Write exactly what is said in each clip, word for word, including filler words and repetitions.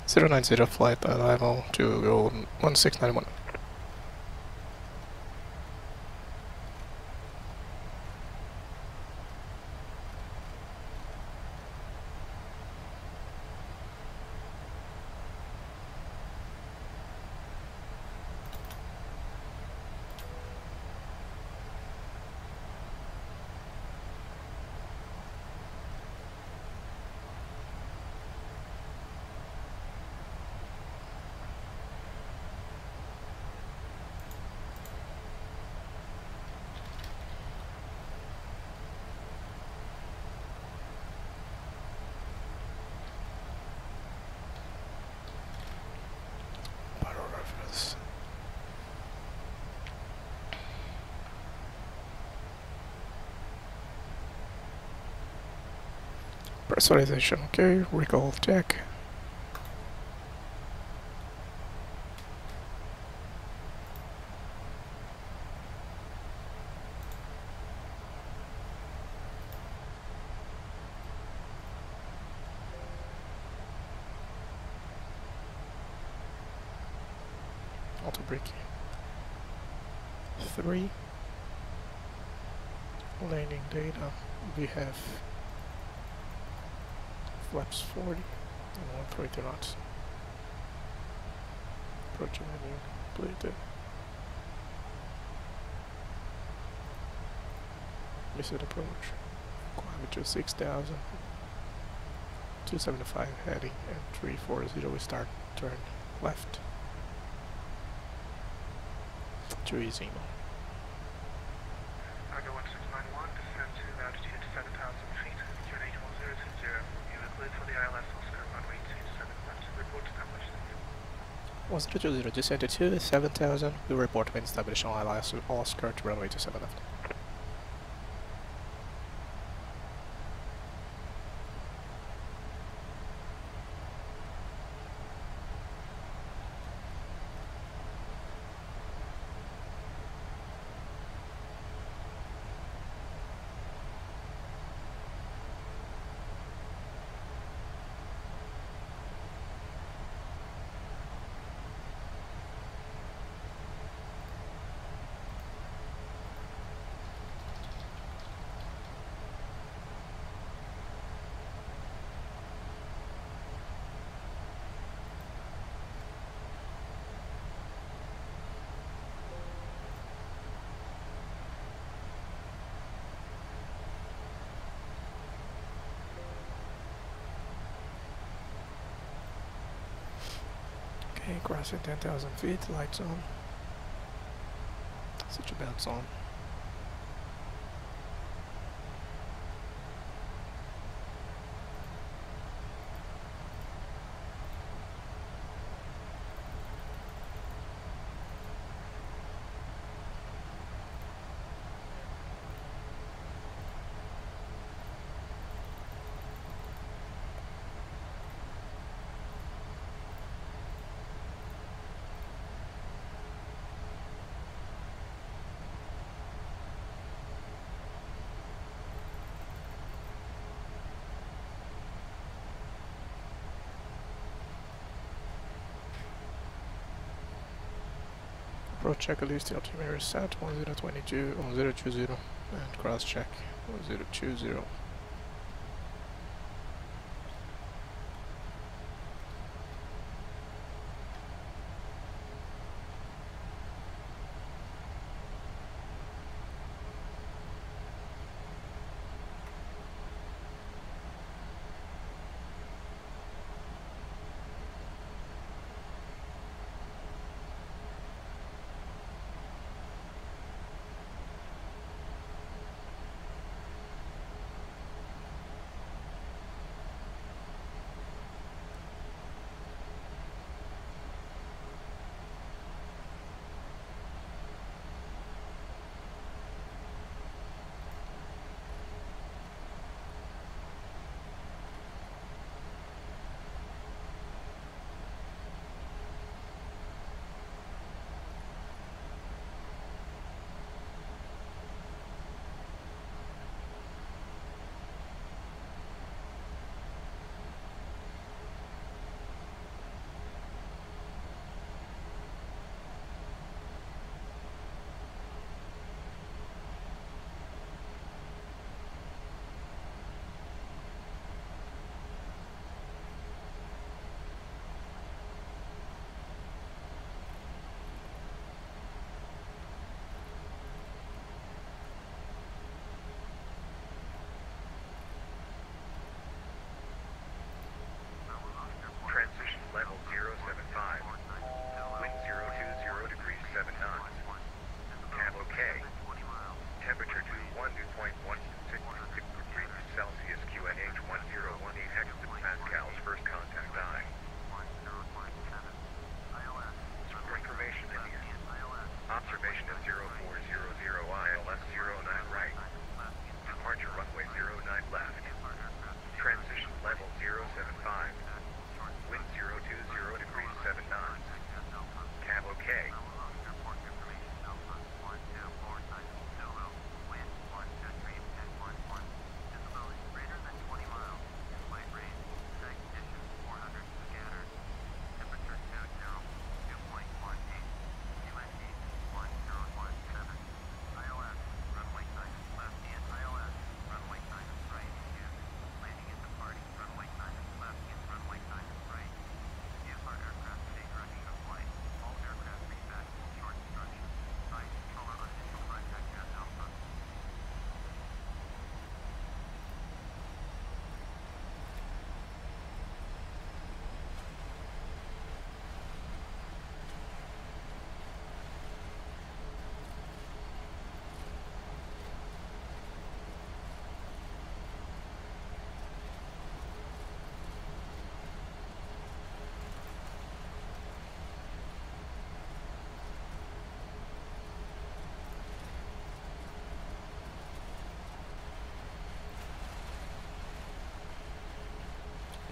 zero nine zero flight arrival to go one six nine one. Pressurization, okay, recall check. Auto brake. Three. Landing data, we have flaps forty and one thirty knots. Approaching landing completed. Missed approach. Kilometer six thousand. two seventy-five heading and three forty, we start turn left. two easy. Cargo one six nine one, descend to altitude seven thousand feet, turn eight one zero two zero. You are cleared for the I L S Oscar runway two seven left. Report established. one zero two zero, descend to seven thousand, we report wind stabilization on I L S Oscar to runway two seven left. Okay, crossing ten thousand feet, lights on. Switch your belts on. Approach checklist, altimeter set one zero two two, one zero two zero, and cross check one zero two zero.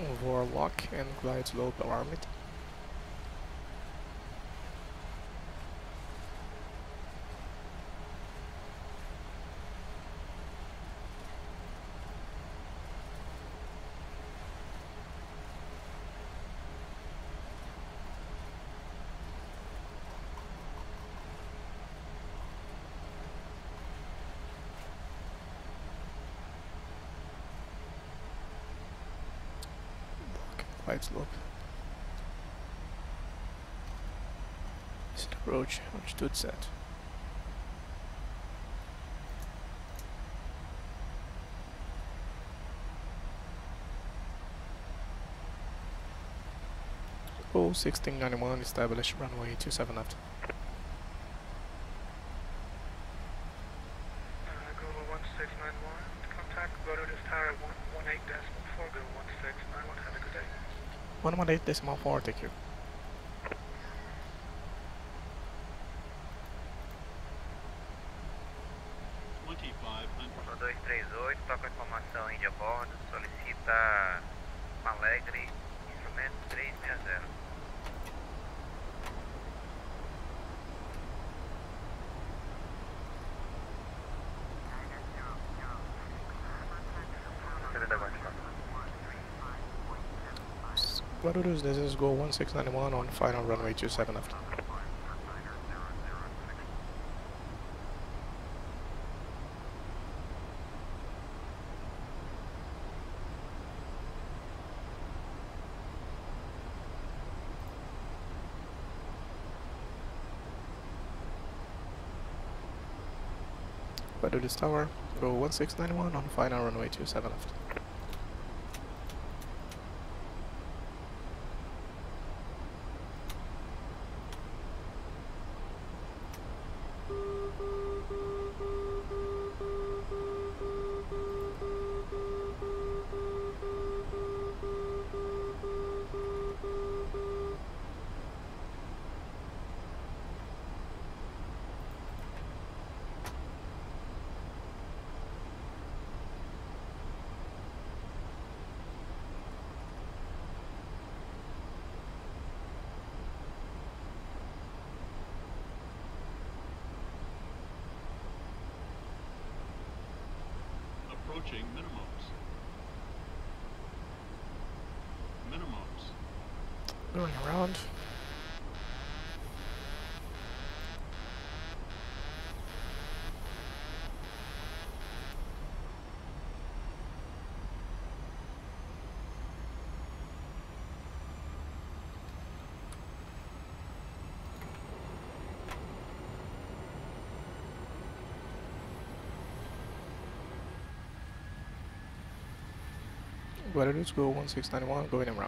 Warlock and glide slope Armit. Glide slope. Is it approach? Understood set. Oh, sixteen ninety-one, established runway two seven left. Uh, go one six nine one, contact Rotors Tower one one eight decimal four, go one six nine one, have a good day. one one eight decimal four, thank you. twenty-five hundred. um dois três oito, toca a informação Índia a bordo, solicita Alegre, instrumento três seis zero. Gladiators, this is go one six nine one on final runway two seven left. Gladiators Tower, go one six nine one on final runway two seven left. Approaching minimums. Minimums. Going around. Gladiators, go one six nine one, going around.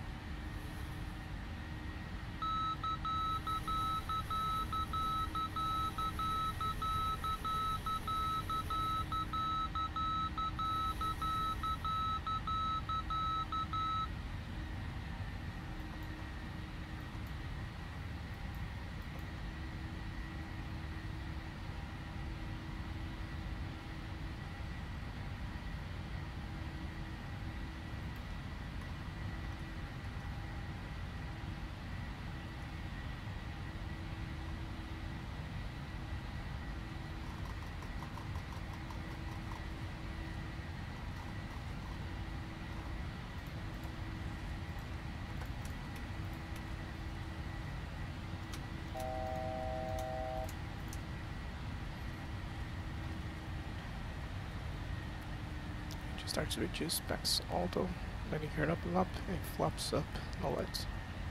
Start switches, backs auto, landing gear up and up, and flaps up, no lights.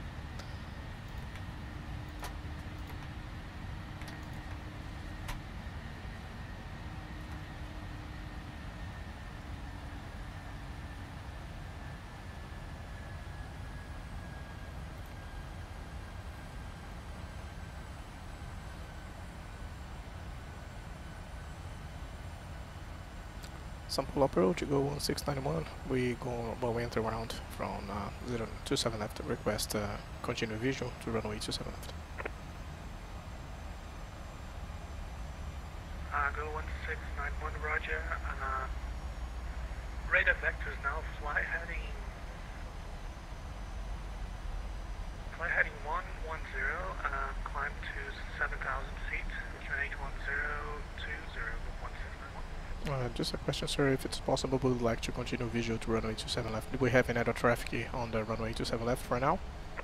Sample approach, you go one six nine one, we go, well, we enter around from uh, zero two seven left, request uh, continue visual to runway two seven left. Uh, go one six nine one, roger, and uh, radar vectors now fly heading fly heading one one zero, uh, climb to seven thousand feet, Q N H one zero two zero one six nine one. Uh, just a question, sir. If it's possible, we would like to continue visual to runway two seven left. Do we have any other traffic on the runway two seven left for now?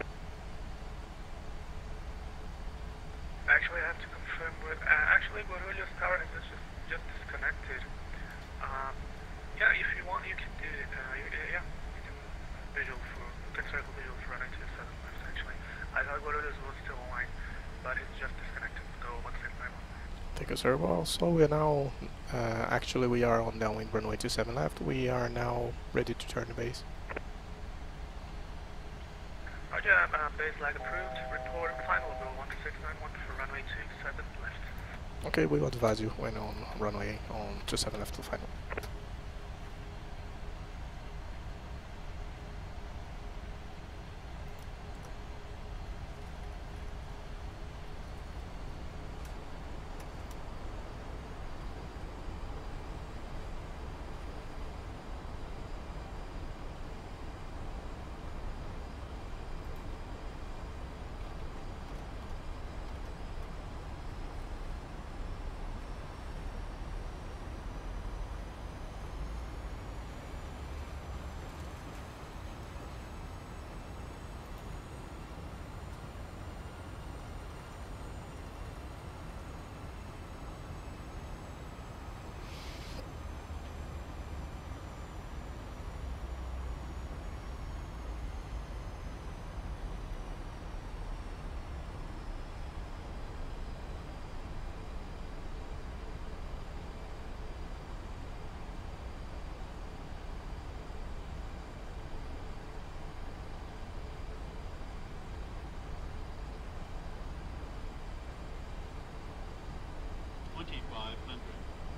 Actually, I have to confirm with. Uh, actually, Guarulhos Tower is just, just disconnected. Um, yeah, if you want, you can do it. Uh, you, yeah, you can visual for. You can circle visual for runway two seven left. Actually, I thought Guarulhos was still online, but it's just disconnected. Go one six nine one. Thank you, sir. Well, so we are now. Uh, actually, we are on downwind runway two seven left. We are now ready to turn the base. Roger, uh, base lag approved. Report final go one six nine one for runway two seven left. Okay, we will advise you when on runway on two seven left to final. twenty-five hundred.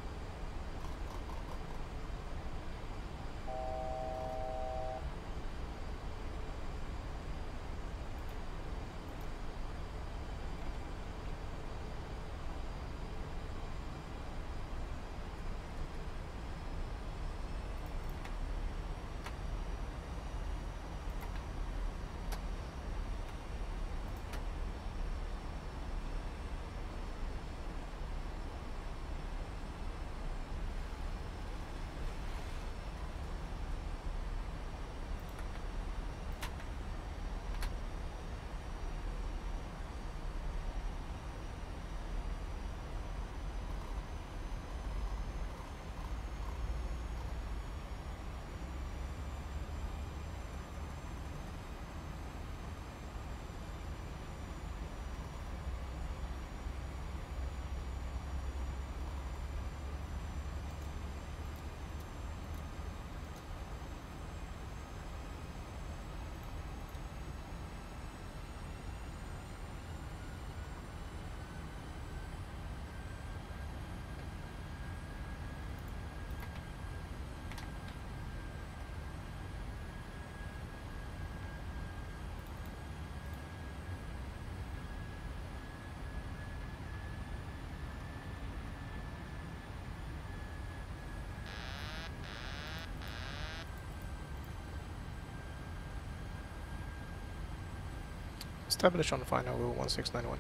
Establish on final will one six nine one.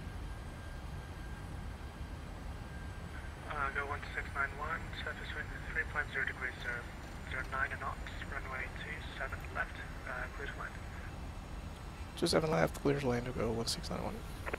Uh, go one six nine one, surface wind three point zero degrees, zero, zero nine knots, runway two seven left, uh, clear to land. two seven left, clear to land to go one six nine one.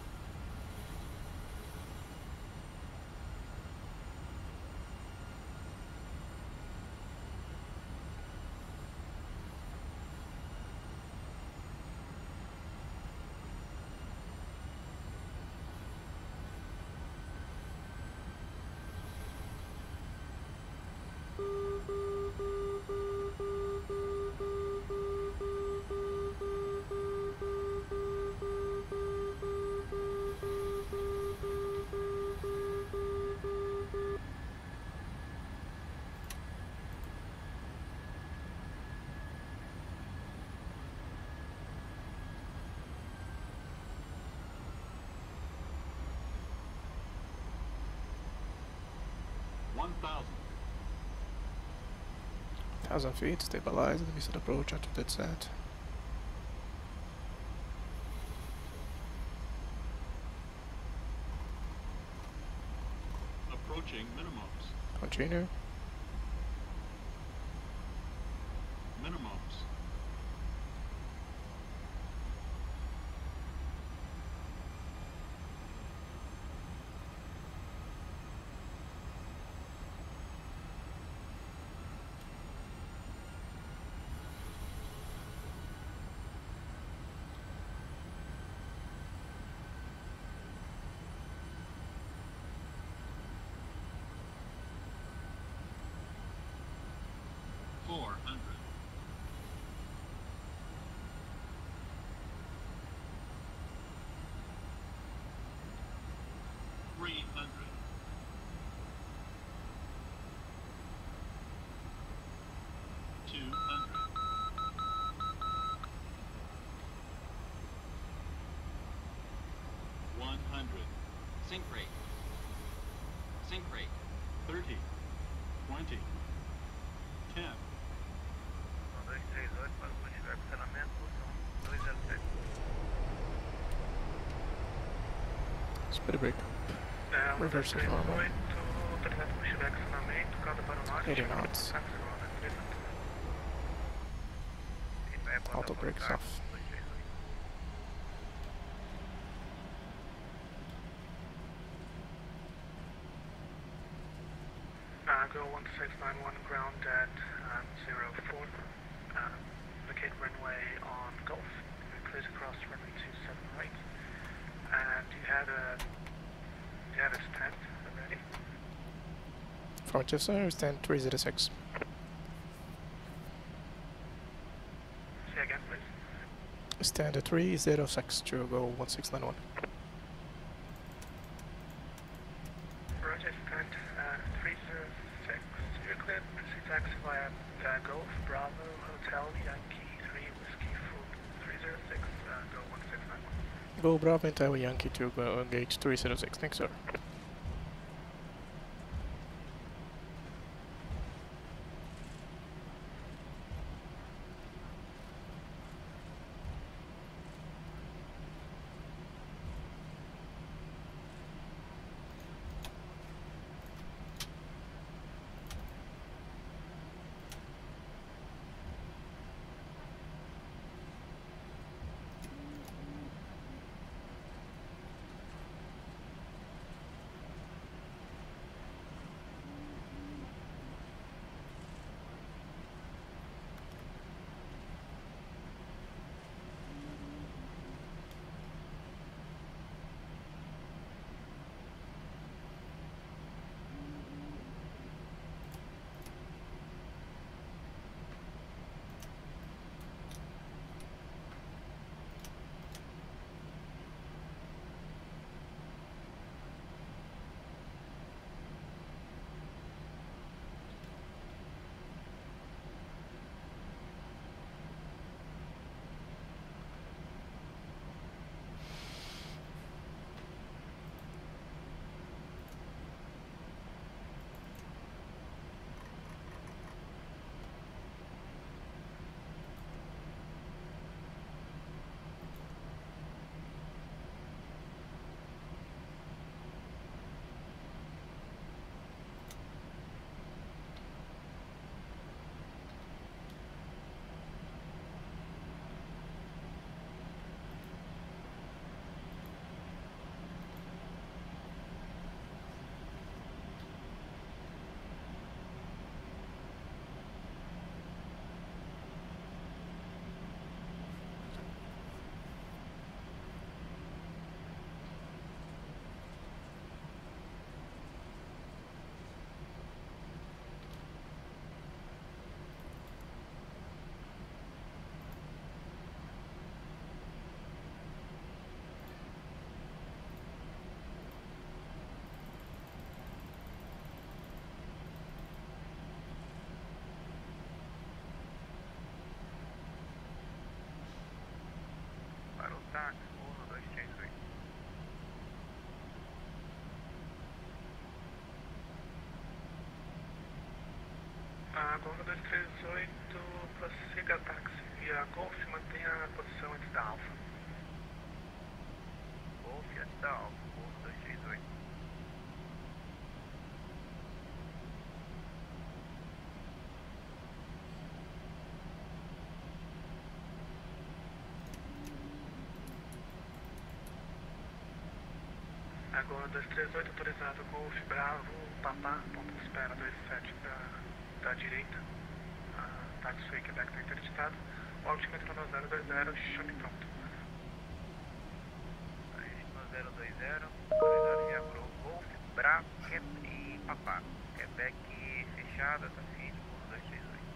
one thousand. Thousand feet, stabilize, and we set approach after that set. minimums. Continue. Minimums. Four hundred. Three hundred. Two hundred. One hundred. Sink rate. Sink rate. Thirty. Twenty. Ten. um dois três oito para o continuar com cancelamento, posição dois zero sete. Speed break. É, um, Reverse dois, três, normal. oito, trezentos por estiver acionamento, cada para o norte. eighty knots. Táxi Rona, três Auto brakes off. Uh, go one six nine one, ground at um, zero four. Uh, locate runway on Gulf. Clear to cross runway two seven right. And you have a you have a stand already. Affirmative, sir. Stand three zero six. Say again, please. Stand at three zero six to go one six nine one. Roger, stand uh, three zero six. You're cleared. Proceed taxi via uh, Gulf Bravo Hotel Yankee three Whiskey Food three zero six. Uh, go one six nine one. Go Bravo and Tower Yankee to go gate three zero six. Thanks, sir. Para o táxi, um dois três oito. A Golf dois três oito, prossiga táxi via Golf, mantenha a posição antes da Alfa. Golf antes da Alfa, um dois três oito. Agora dois três oito autorizado, Golf Bravo, Papá, ponto de espera dois sete da, da direita. Ah, Taxiway Quebec está interditado. O altimetro no zero dois zero, chame pronto. Aí, no zero dois zero, autorizado via Gro- Golf, Bravo Que- e Papá. Quebec fechada, tá ciente, por dois três oito.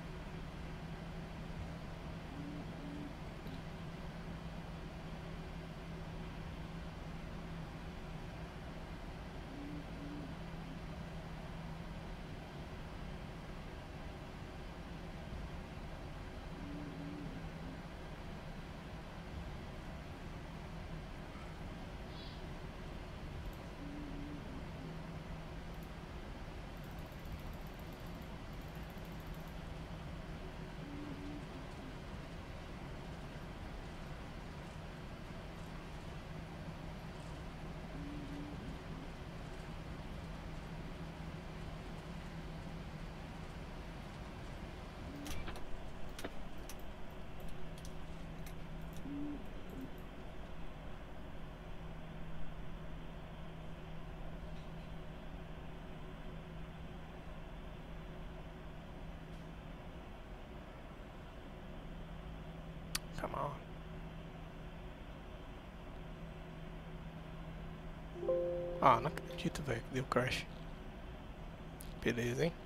Come on. Ah, não acredito, velho, que deu crash. Beleza, hein?